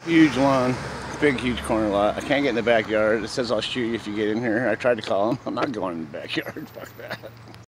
Huge lawn, big, huge corner lot. I can't get in the backyard. It says I'll shoot you if you get in here. I tried to call him. I'm not going in the backyard. Fuck that.